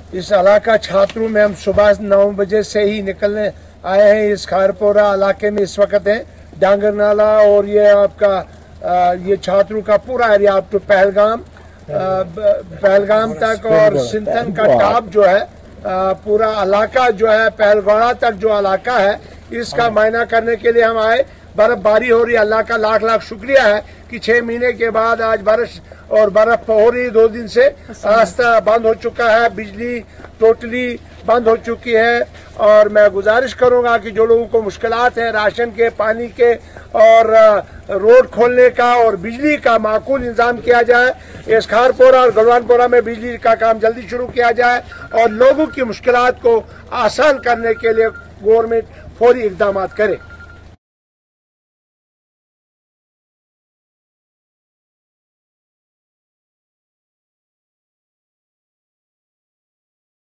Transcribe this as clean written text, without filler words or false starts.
इस इलाका छात्रों में हम सुबह 9 बजे से ही निकलने आए हैं। इस खारपोरा इलाके में इस वक्त है डांगर नाला और ये आपका ये छात्रों का पूरा एरिया अप टू पहलगाम तक और सिंथन का टॉप जो है पूरा इलाका जो है पहलगौड़ा तक जो इलाका है इसका मायना करने के लिए हम आए। बर्फबारी हो रही है, अल्लाह का लाख लाख शुक्रिया है कि 6 महीने के बाद आज बारिश और बर्फ हो रही। 2 दिन से रास्ता बंद हो चुका है, बिजली टोटली बंद हो चुकी है। और मैं गुजारिश करूंगा कि जो लोगों को मुश्किलात हैं राशन के, पानी के और रोड खोलने का और बिजली का माकूल इंतजाम किया जाए। इस खारपोरा और गलवानपोरा में बिजली का काम जल्दी शुरू किया जाए और लोगों की मुश्किलात को आसान करने के लिए गवर्नमेंट फौरी इकदाम करे।